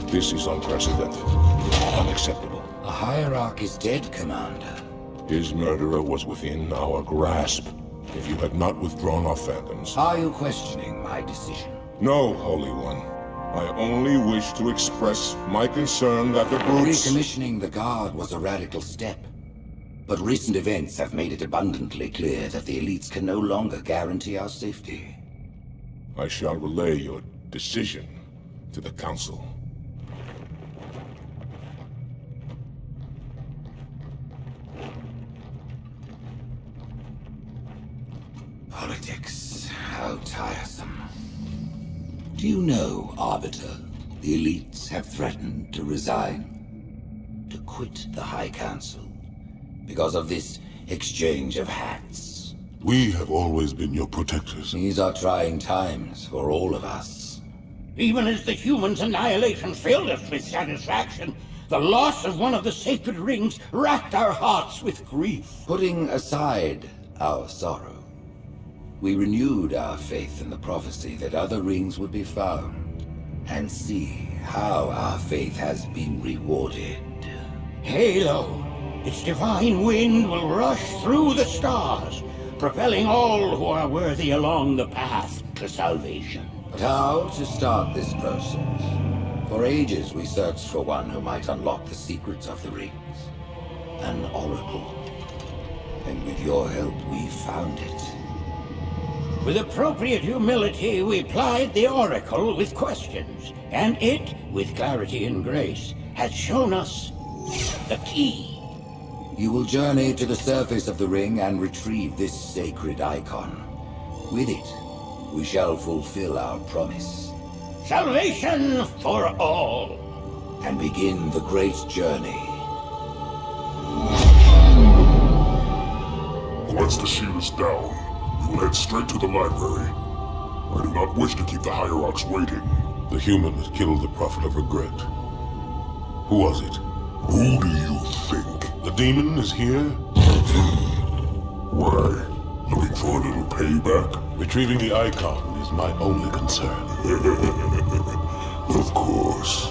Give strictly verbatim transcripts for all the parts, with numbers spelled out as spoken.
This is unprecedented. Unacceptable. The Hierarch is dead, Commander. His murderer was within our grasp. If you had not withdrawn our phantoms... Are you questioning my decision? No, Holy One. I only wish to express my concern that the brutes... Recommissioning the Guard was a radical step. But recent events have made it abundantly clear that the elites can no longer guarantee our safety. I shall relay your decision to the Council. Politics, how tiresome. Do you know, Arbiter, the elites have threatened to resign, to quit the High Council, because of this exchange of hats? We have always been your protectors. These are trying times for all of us. Even as the humans' annihilation filled us with satisfaction, the loss of one of the sacred rings racked our hearts with grief. Putting aside our sorrow, we renewed our faith in the prophecy that other rings would be found, and see how our faith has been rewarded. Halo, its divine wind will rush through the stars, propelling all who are worthy along the path to salvation. But how to start this process? For ages we searched for one who might unlock the secrets of the rings. An oracle. And with your help, we found it. With appropriate humility, we plied the Oracle with questions, and it, with clarity and grace, has shown us the key. You will journey to the surface of the ring and retrieve this sacred icon. With it, we shall fulfill our promise. Salvation for all. And begin the great journey. Once the shield is down, we will head straight to the library. I do not wish to keep the Hierarchs waiting. The humans killed the Prophet of Regret. Who was it? Who do you think? The demon is here? Why? Looking for a little payback? Retrieving the icon is my only concern. Of course.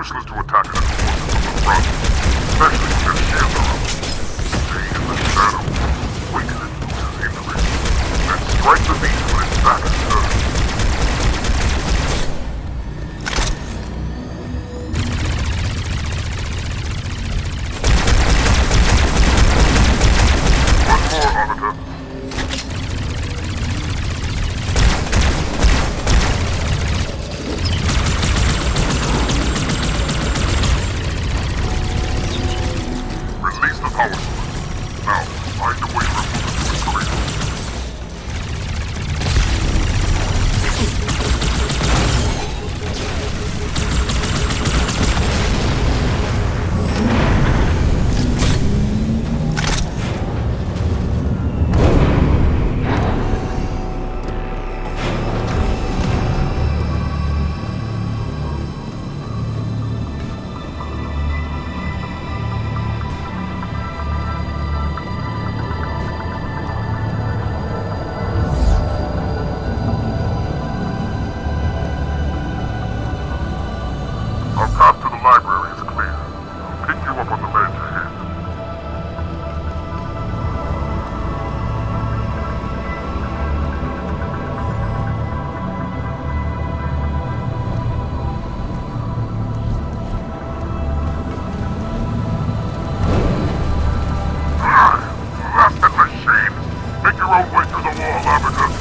useless to attack enemy forces from the front, especially when their shields are up. Stay in the shadow, weaken it loses injuries, and strike the beast when its back is turned. Once more, Arbiter. Release the power source. Now, find a way to remove it from its cradle. Our path to the library is clear. I'll pick you up on the ledge ahead. Ah! Blasted machine! Make your own way through the wall, Arbiter.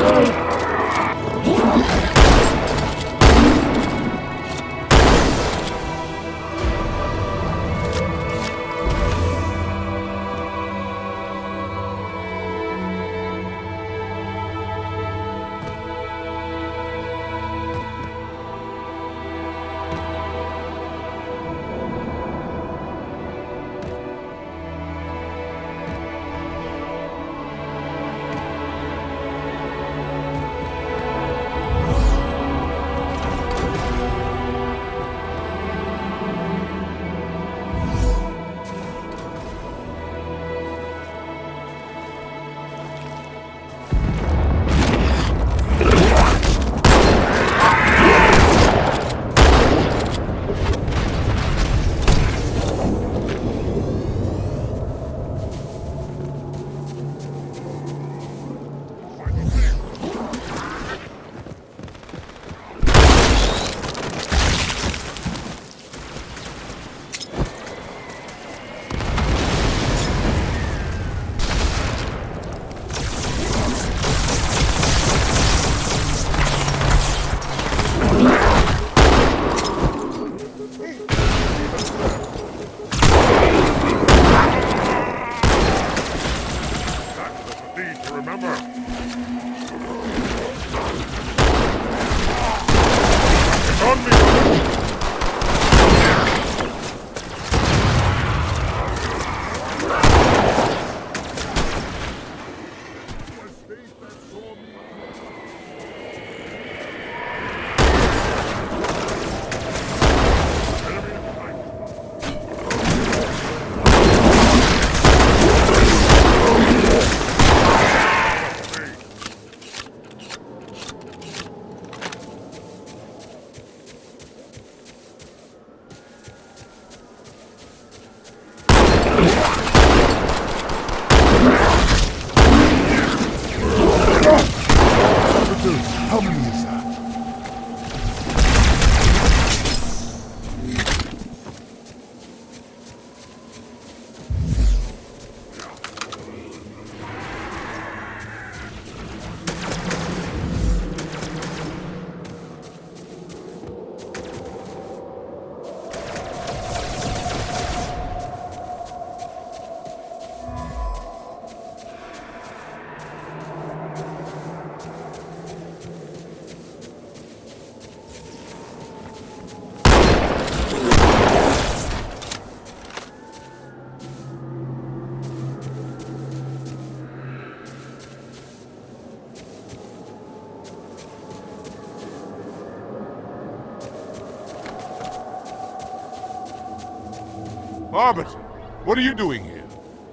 Arbiter, what are you doing here?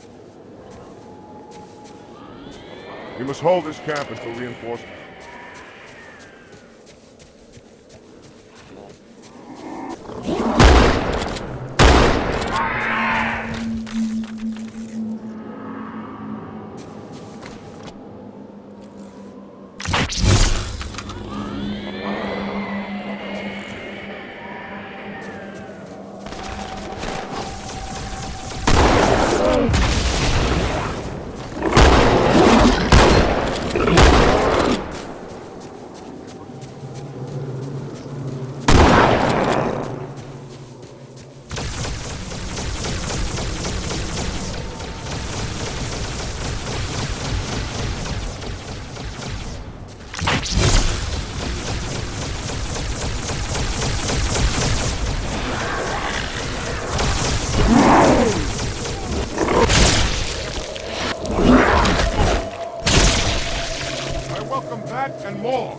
We must hold this camp until reinforcements. And more.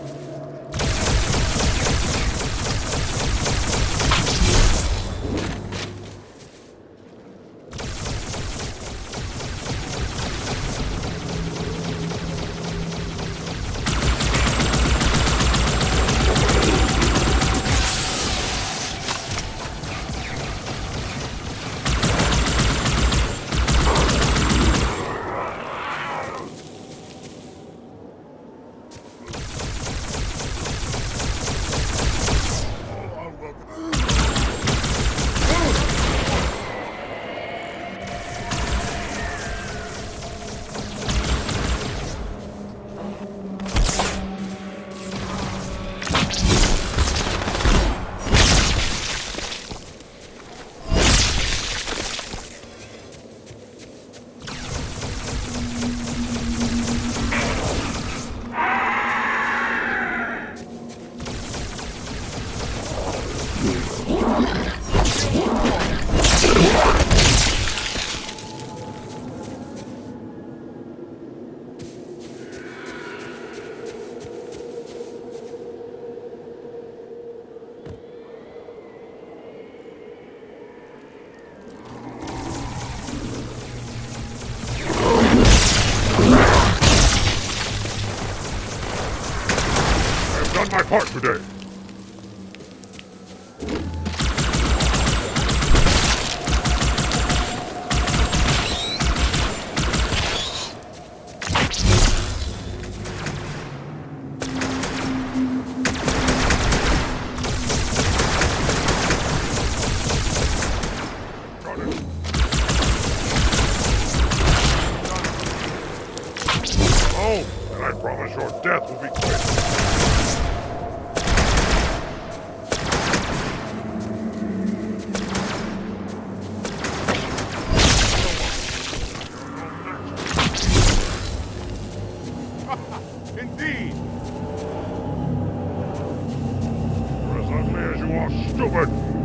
Done my part today. Oh, and I promise your death will be quick. Indeed! You're as ugly as you are stupid!